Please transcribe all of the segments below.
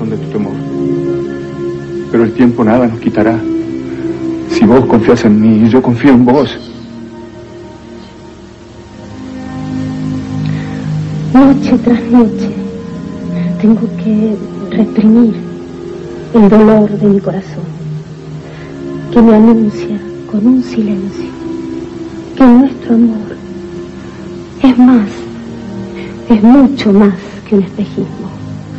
razón de tu temor. Pero el tiempo nada nos quitará. Si vos confías en mí y yo confío en vos. Noche tras noche tengo que reprimir el dolor de mi corazón, que me anuncia con un silencio que nuestro amor es más, es mucho más que un espejismo.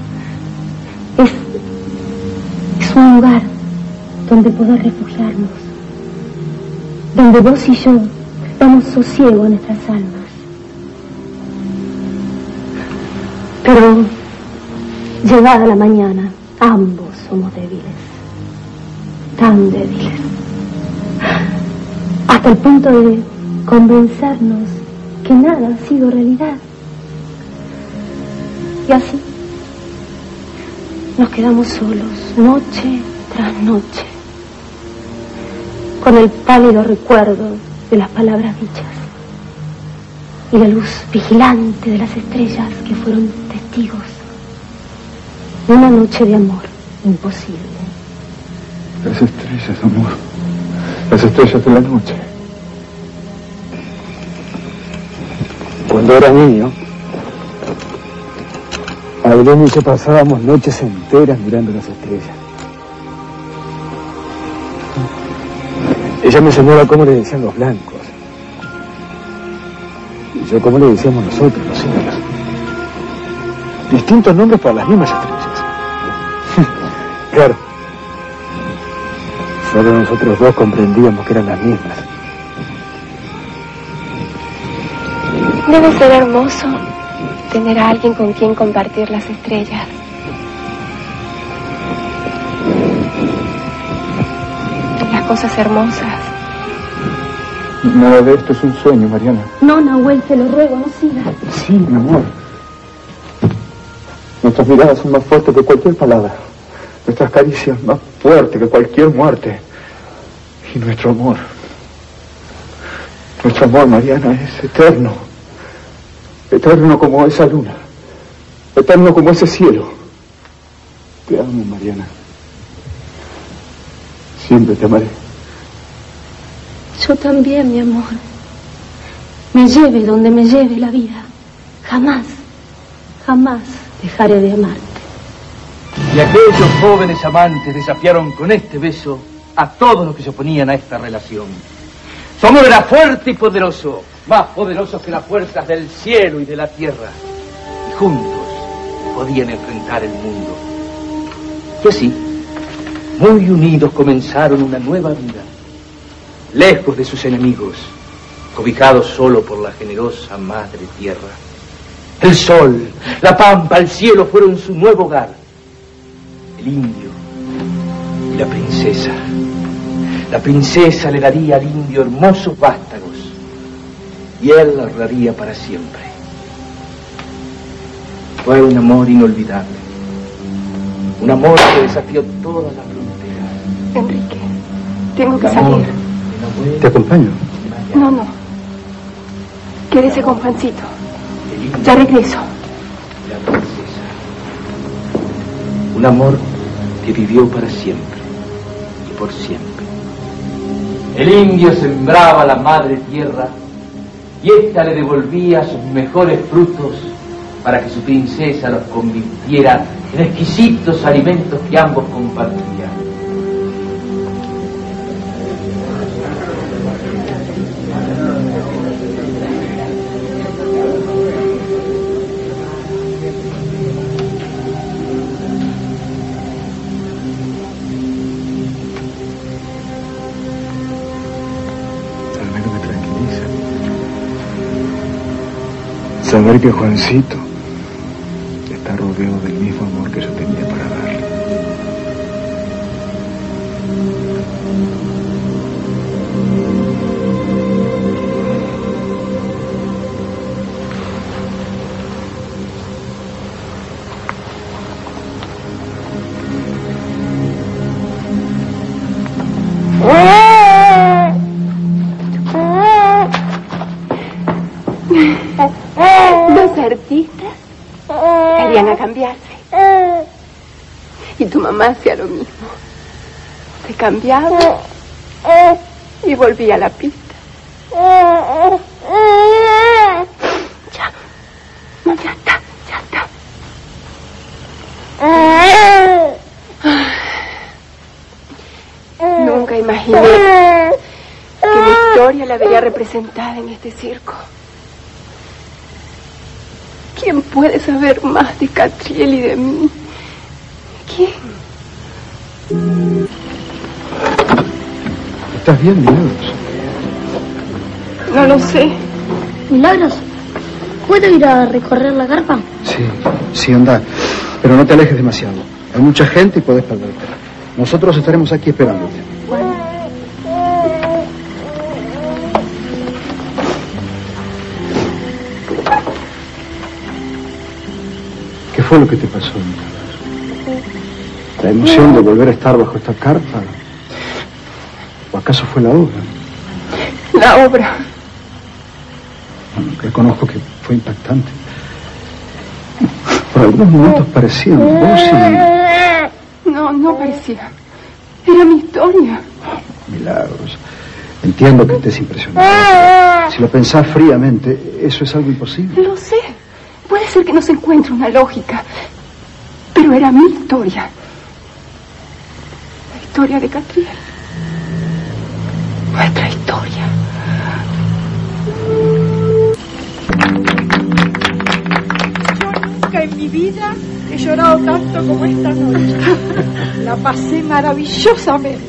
Es un lugar donde poder refugiarnos, donde vos y yo damos sosiego a nuestras almas. Pero llegada la mañana, ambos somos débiles, tan débiles, hasta el punto de convencernos que nada ha sido realidad. Y así nos quedamos solos, noche tras noche, con el pálido recuerdo de las palabras dichas y la luz vigilante de las estrellas que fueron testigos de una noche de amor imposible. Las estrellas, amor. Las estrellas de la noche. Cuando era niño, Ailén y yo pasábamos noches enteras mirando las estrellas. Ella me enseñaba cómo le decían los blancos. Y yo cómo le decíamos nosotros, los indios. Distintos nombres para las mismas estrellas. Claro. Solo nosotros dos comprendíamos que eran las mismas. Debe ser hermoso tener a alguien con quien compartir las estrellas. Las cosas hermosas. Nada de esto es un sueño, Mariana. No, Nahuel, te lo ruego, no sigas. Sí, mi amor. Nuestras miradas son más fuertes que cualquier palabra. Nuestras caricias más fuertes que cualquier muerte. Y nuestro amor, Mariana, es eterno. Eterno como esa luna. Eterno como ese cielo. Te amo, Mariana. Siempre te amaré. Yo también, mi amor. Me lleve donde me lleve la vida. Jamás, jamás dejaré de amarte. Y aquellos jóvenes amantes desafiaron con este beso a todos los que se oponían a esta relación. Su amor era fuerte y poderoso, más poderoso que las fuerzas del cielo y de la tierra. Y juntos podían enfrentar el mundo. Y así, muy unidos, comenzaron una nueva vida. Lejos de sus enemigos, cobijados solo por la generosa madre tierra. El sol, la pampa, el cielo fueron su nuevo hogar. El indio y la princesa. La princesa le daría al indio hermosos vástagos y él la honraría para siempre. Fue un amor inolvidable. Un amor que desafió todas las fronteras. Enrique, tengo que El amor salir. de la abuela, ¿Te acompaño? No. Quédese con Juancito. el indio Ya regreso. y la princesa. Un amor que vivió para siempre y por siempre. El indio sembraba la madre tierra y ésta le devolvía sus mejores frutos para que su princesa los convirtiera en exquisitos alimentos que ambos compartían. Saber que Juancito está rodeado del mismo amor que yo tenía para darle. Dos artistas salían a cambiarse. Y tu mamá hacía lo mismo. Se cambiaba y volvía a la pista. Ya. No, ya está, ya está. Nunca imaginé que mi historia la vería representada en este circo. ¿Quién puede saber más de Catriel y de mí? ¿Quién? ¿Estás bien, Milagros? No lo sé. Milagros, ¿puedo ir a recorrer la carpa? Sí, anda. Pero no te alejes demasiado. Hay mucha gente y podés perderte. Nosotros estaremos aquí esperándote. Bueno. ¿Qué fue lo que te pasó, Milagros? ¿La emoción de volver a estar bajo esta carpa? ¿O acaso fue la obra? La obra. Bueno, reconozco que fue impactante. Por algunos momentos parecían vos y... No parecía. Era mi historia. Milagros. Entiendo que estés impresionado. Si lo pensás fríamente, eso es algo imposible. Lo sé. Puede ser que no se encuentre una lógica. Pero era mi historia. La historia de Catriel. Nuestra historia. Nunca en mi vida he llorado tanto como esta noche. La pasé maravillosamente.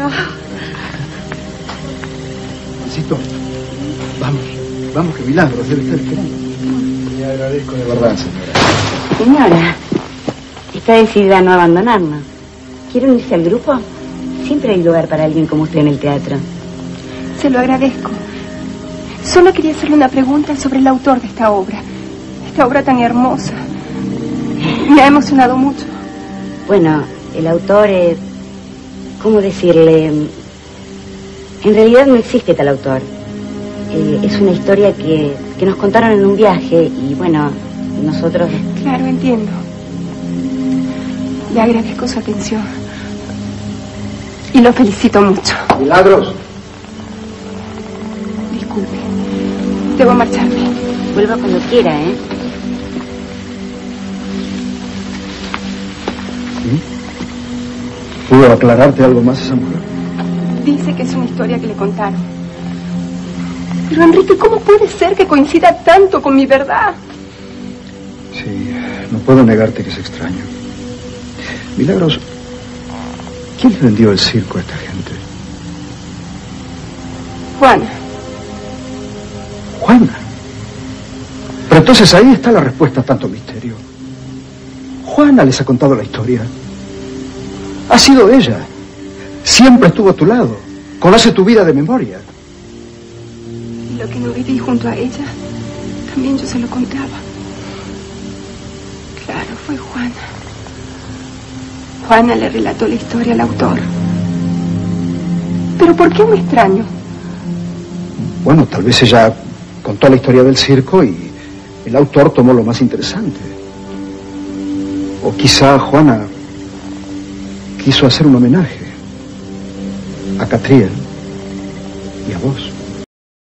Juancito, vamos, que Milagros debe estar esperando. Le agradezco de verdad, señora. Señora, está decidida a no abandonarnos. ¿Quiere unirse al grupo? Siempre hay lugar para alguien como usted en el teatro. Se lo agradezco. Solo quería hacerle una pregunta sobre el autor de esta obra. Esta obra tan hermosa. Me ha emocionado mucho. Bueno, el autor es... ¿cómo decirle? En realidad no existe tal autor. Es una historia que nos contaron en un viaje y bueno, nosotros... Claro, entiendo. Le agradezco su atención. Y lo felicito mucho. Milagros. Disculpe. Debo marcharme. Vuelva cuando quiera, ¿eh? ¿Pudo aclararte algo más esa mujer? Dice que es una historia que le contaron. Pero Enrique, ¿cómo puede ser que coincida tanto con mi verdad? Sí, no puedo negarte que es extraño. Milagros, ¿quién le vendió el circo a esta gente? Juana. ¿Juana? Pero entonces ahí está la respuesta a tanto misterio. Juana les ha contado la historia. Ha sido ella. Siempre estuvo a tu lado. Conoce tu vida de memoria. Y lo que no viví junto a ella, también yo se lo contaba. Claro, fue Juana. Juana le relató la historia al autor. ¿Pero por qué un extraño? Bueno, tal vez ella contó la historia del circo y el autor tomó lo más interesante. O quizá Juana quiso hacer un homenaje a Catriel y a vos.